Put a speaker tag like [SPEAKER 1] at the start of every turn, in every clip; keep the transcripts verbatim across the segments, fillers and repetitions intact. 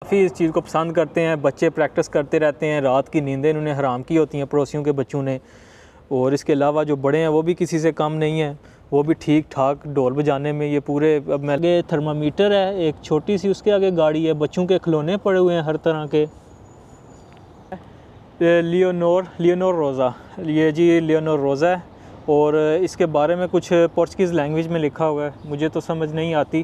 [SPEAKER 1] काफ़ी इस चीज़ को पसंद करते हैं। बच्चे प्रैक्टिस करते रहते हैं, रात की नींदें इन्होंने हराम की होती हैं पड़ोसियों के बच्चों ने। और इसके अलावा जो बड़े हैं वो भी किसी से कम नहीं हैं, वो भी ठीक ठाक ढोल बजाने में। ये पूरे अब मैं आगे थर्मामीटर है एक छोटी सी, उसके आगे गाड़ी है, बच्चों के खिलौने पड़े हुए हैं हर तरह के। लियोनोर लियोनोर रोज़ा, ये जी लियोनोर रोज़ा है और इसके बारे में कुछ पोर्चुगीज़ लैंग्वेज में लिखा हुआ है, मुझे तो समझ नहीं आती।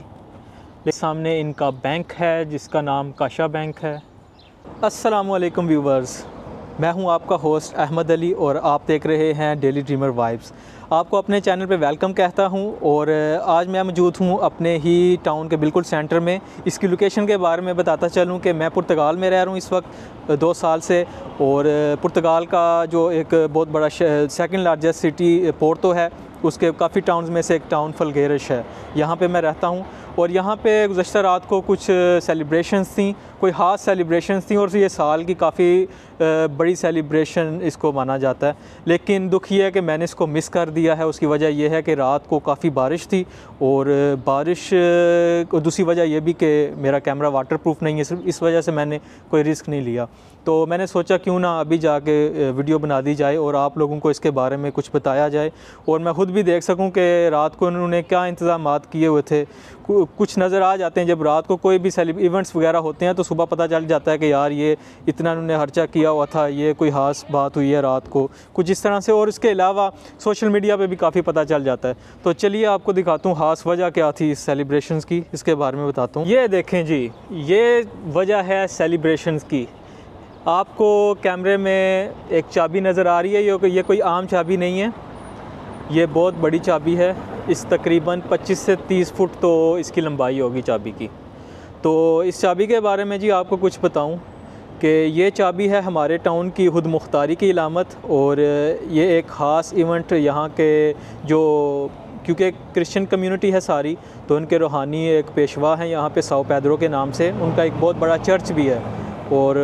[SPEAKER 1] सामने इनका बैंक है जिसका नाम काशा बैंक है। अस्सलाम वालेकुम व्यूवर्स, मैं हूं आपका होस्ट अहमद अली और आप देख रहे हैं डेली ड्रीमर वाइब्स। आपको अपने चैनल पे वेलकम कहता हूं और आज मैं मौजूद हूं अपने ही टाउन के बिल्कुल सेंटर में। इसकी लोकेशन के बारे में बताता चलूं कि मैं पुर्तगाल में रह रहा हूं इस वक्त दो साल से, और पुर्तगाल का जो एक बहुत बड़ा सेकंड लार्जेस्ट सिटी पोर्टो है, उसके काफ़ी टाउन्स में से एक टाउन फलगेरश है। यहाँ पे मैं रहता हूँ और यहाँ पे गुज़श्ता रात को कुछ सेलिब्रेशंस थी, कोई ख़ास सेलिब्रेशंस थी और ये साल की काफ़ी बड़ी सेलिब्रेशन इसको माना जाता है। लेकिन दुख ये है कि मैंने इसको मिस कर दिया है। उसकी वजह यह है कि रात को काफ़ी बारिश थी और बारिश को दूसरी वजह यह भी कि मेरा कैमरा वाटरप्रूफ नहीं है, इस वजह से मैंने कोई रिस्क नहीं लिया। तो मैंने सोचा क्यों ना अभी जाके वीडियो बना दी जाए और आप लोगों को इसके बारे में कुछ बताया जाए और मैं ख़ुद भी देख सकूं कि रात को उन्होंने क्या इंतज़ामात किए हुए थे। कुछ नज़र आ जाते हैं जब रात को कोई भी सेलिब इवेंट्स वगैरह होते हैं तो सुबह पता चल जाता है कि यार ये इतना उन्होंने खर्चा किया हुआ था, ये कोई ख़ास बात हुई है रात को, कुछ इस तरह से। और इसके अलावा सोशल मीडिया पे भी काफ़ी पता चल जाता है। तो चलिए आपको दिखाता हूँ ख़ास वजह क्या थी इस सेलिब्रेशंस की, इसके बारे में बताता हूँ। ये देखें जी, ये वजह है सेलिब्रेशंस की। आपको कैमरे में एक चाबी नज़र आ रही है, ये ये कोई आम चाबी नहीं है, ये बहुत बड़ी चाबी है। इस तकरीबन पच्चीस से तीस फुट तो इसकी लंबाई होगी चाबी की। तो इस चाबी के बारे में जी आपको कुछ बताऊं कि ये चाबी है हमारे टाउन की खुद मुख्तारी की इलामत। और ये एक ख़ास इवेंट यहाँ के जो, क्योंकि क्रिश्चियन कम्युनिटी है सारी, तो उनके रूहानी एक पेशवा हैं यहाँ पे साओ पेड्रो के नाम से, उनका एक बहुत बड़ा चर्च भी है। और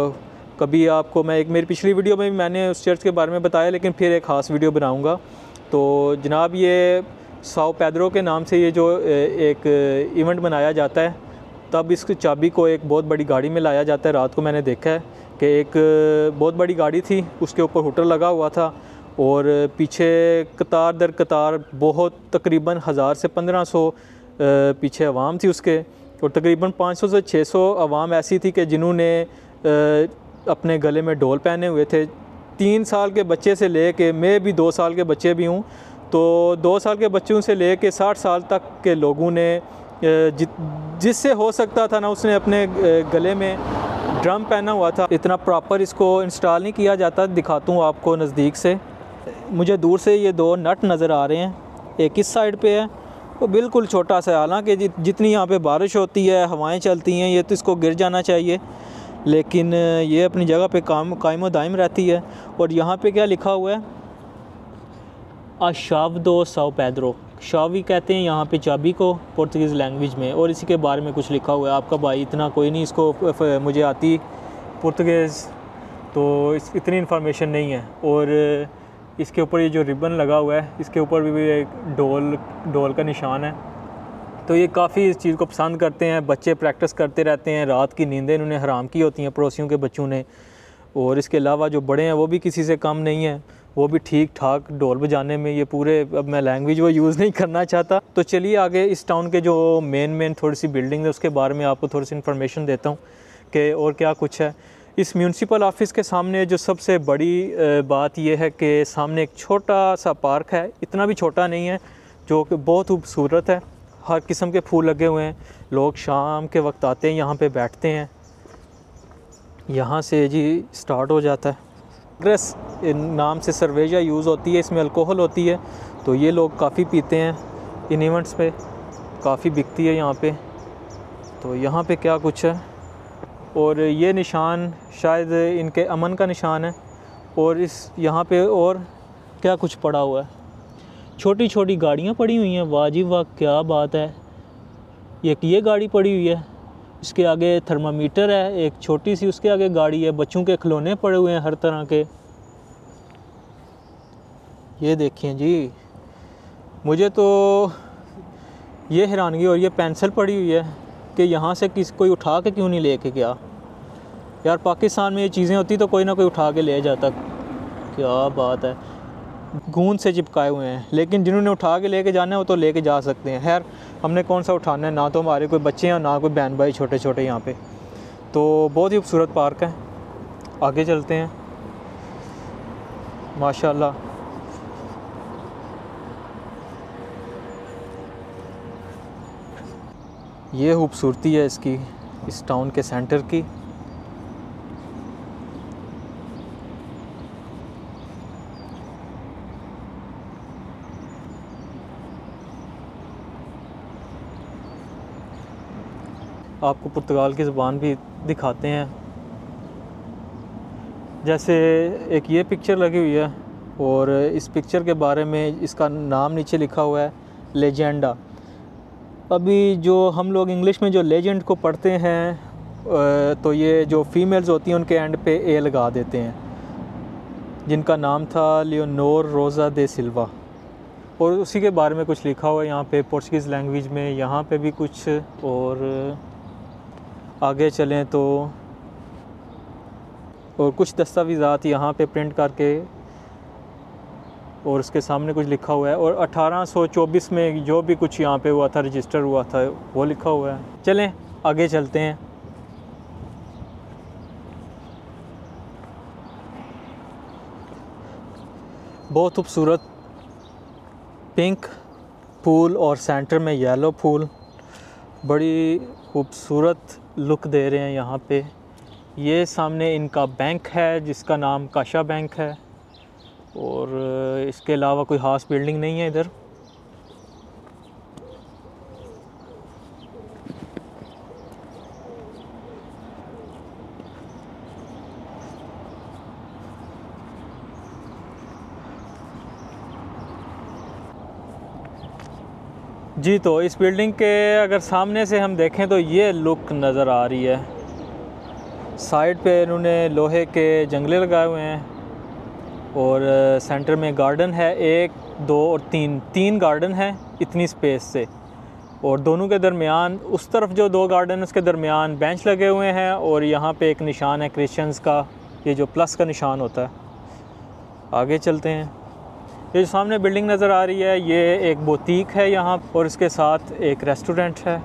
[SPEAKER 1] कभी आपको मैं एक मेरी पिछली वीडियो में भी मैंने उस चर्च के बारे में बताया, लेकिन फिर एक ख़ास वीडियो बनाऊँगा। तो जनाब ये साओ पेड्रो के नाम से ये जो एक इवेंट बनाया जाता है, तब इस चाबी को एक बहुत बड़ी गाड़ी में लाया जाता है। रात को मैंने देखा है कि एक बहुत बड़ी गाड़ी थी, उसके ऊपर हुटर लगा हुआ था और पीछे कतार दर कतार बहुत तकरीबन हज़ार से पंद्रह सौ पीछे अवाम थी उसके, और तकरीबन पाँच सौ से छः सौ अवाम ऐसी थी कि जिन्होंने अपने गले में ढोल पहने हुए थे। तीन साल के बच्चे से ले के, मैं भी दो साल के बच्चे भी हूँ, तो दो साल के बच्चों से ले कर साठ साल तक के लोगों ने जि, जिससे हो सकता था ना, उसने अपने गले में ड्रम पहना हुआ था। इतना प्रॉपर इसको इंस्टॉल नहीं किया जाता। दिखाता हूँ आपको नज़दीक से। मुझे दूर से ये दो नट नज़र आ रहे हैं, एक इस साइड पे है, वो बिल्कुल छोटा सा। हालांकि जि, जितनी यहाँ पे बारिश होती है, हवाएं चलती हैं, ये तो इसको गिर जाना चाहिए, लेकिन ये अपनी जगह पे काम कायम दायम रहती है। और यहाँ पे क्या लिखा हुआ है, आशावदो साओ पेड्रो, शावी कहते हैं यहाँ पे चाबी को पोर्तुगीज़ लैंग्वेज में, और इसी के बारे में कुछ लिखा हुआ है। आपका भाई इतना कोई नहीं इसको मुझे आती पुर्तगीज़, तो इस इतनी इन्फॉर्मेशन नहीं है। और इसके ऊपर ये जो रिबन लगा हुआ है, इसके ऊपर भी, भी एक ढोल ढोल का निशान है। तो ये काफ़ी इस चीज़ को पसंद करते हैं, बच्चे प्रैक्टिस करते रहते हैं, रात की नींदें इन्होंने हराम की होती हैं पड़ोसियों के बच्चों ने। और इसके अलावा जो बड़े हैं वो भी किसी से कम नहीं है, वो भी ठीक ठाक ढोल बजाने में। ये पूरे, अब मैं लैंग्वेज वो यूज़ नहीं करना चाहता। तो चलिए आगे इस टाउन के जो मेन मेन थोड़ी सी बिल्डिंग है उसके बारे में आपको थोड़ी सी इन्फॉर्मेशन देता हूँ कि और क्या कुछ है। इस म्यूनसिपल ऑफिस के सामने जो सबसे बड़ी बात यह है कि सामने एक छोटा सा पार्क है, इतना भी छोटा नहीं है, जो कि बहुत खूबसूरत है। हर किस्म के फूल लगे हुए हैं, लोग शाम के वक्त आते हैं, यहाँ पे बैठते हैं। यहाँ से जी स्टार्ट हो जाता है। ग्रेस नाम से सर्वेजा यूज़ होती है, इसमें अल्कोहल होती है, तो ये लोग काफ़ी पीते हैं। इन इवेंट्स पे काफ़ी बिकती है यहाँ पे। तो यहाँ पे क्या कुछ है, और ये निशान शायद इनके अमन का निशान है। और इस यहाँ पे और क्या कुछ पड़ा हुआ है, छोटी छोटी गाड़ियाँ पड़ी हुई हैं। वाह जी वाह, क्या बात है। एक ये गाड़ी पड़ी हुई है, इसके आगे थर्मामीटर है एक छोटी सी, उसके आगे गाड़ी है, बच्चों के खिलौने पड़े हुए हैं हर तरह के। ये देखिए जी, मुझे तो ये हैरानगी हो रही है। पेंसिल पड़ी हुई है, कि यहाँ से किस कोई उठा के क्यों नहीं लेके गया यार। पाकिस्तान में ये चीज़ें होती तो कोई ना कोई उठा के ले जाता। क्या बात है, गूंद से चिपकाए हुए हैं, लेकिन जिन्होंने उठा के लेके जाना है वो तो लेके जा सकते हैं। खैर हमने कौन सा उठाना है, ना तो हमारे कोई बच्चे हैं ना कोई बहन भाई छोटे छोटे यहाँ पे। तो बहुत ही खूबसूरत पार्क है, आगे चलते हैं। माशाल्लाह ये खूबसूरती है इसकी, इस टाउन के सेंटर की। आपको पुर्तगाल की ज़बान भी दिखाते हैं। जैसे एक ये पिक्चर लगी हुई है और इस पिक्चर के बारे में इसका नाम नीचे लिखा हुआ है लेजेंडा। अभी जो हम लोग इंग्लिश में जो लेजेंड को पढ़ते हैं तो ये जो फीमेल्स होती हैं उनके एंड पे ए लगा देते हैं, जिनका नाम था लियोनोर रोज़ा दे सिल्वा, और उसी के बारे में कुछ लिखा हुआ है यहाँ पे पोर्चुगीज़ लैंग्वेज में। यहाँ पे भी कुछ, और आगे चलें तो और कुछ दस्तावेज़ात यहाँ पे प्रिंट करके और उसके सामने कुछ लिखा हुआ है, और अठारह सौ चौबीस में जो भी कुछ यहाँ पे हुआ था, रजिस्टर हुआ था, वो लिखा हुआ है। चलें आगे चलते हैं। बहुत खूबसूरत पिंक फूल और सेंटर में येलो फूल, बड़ी खूबसूरत लुक दे रहे हैं यहाँ पे। ये सामने इनका बैंक है जिसका नाम काशा बैंक है, और इसके अलावा कोई खास बिल्डिंग नहीं है इधर। जी तो इस बिल्डिंग के अगर सामने से हम देखें तो ये लुक नज़र आ रही है। साइड पे इन्होंने लोहे के जंगले लगाए हुए हैं और सेंटर में गार्डन है, एक दो और तीन तीन गार्डन है इतनी स्पेस से, और दोनों के दरमियान उस तरफ जो दो गार्डन उसके दरमियान बेंच लगे हुए हैं, और यहाँ पे एक निशान है क्रिश्चियंस का, ये जो प्लस का निशान होता है। आगे चलते हैं। ये जो सामने बिल्डिंग नज़र आ रही है ये एक बुटीक है यहाँ, और इसके साथ एक रेस्टोरेंट है।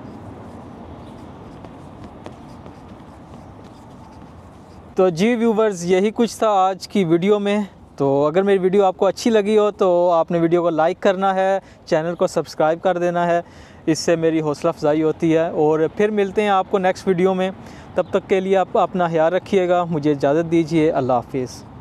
[SPEAKER 1] तो जी व्यूवर्स, यही कुछ था आज की वीडियो में। तो अगर मेरी वीडियो आपको अच्छी लगी हो तो आपने वीडियो को लाइक करना है, चैनल को सब्सक्राइब कर देना है, इससे मेरी हौसला अफजाई होती है। और फिर मिलते हैं आपको नेक्स्ट वीडियो में, तब तक के लिए आप अपना ख्याल रखिएगा। मुझे इजाज़त दीजिए, अल्लाह हाफिज़।